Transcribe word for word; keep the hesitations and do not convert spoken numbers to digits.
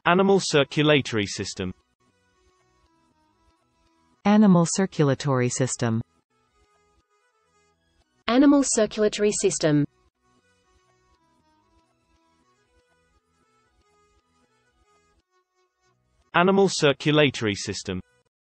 Animal circulatory system. Animal circulatory system. Animal circulatory system. Animal circulatory system.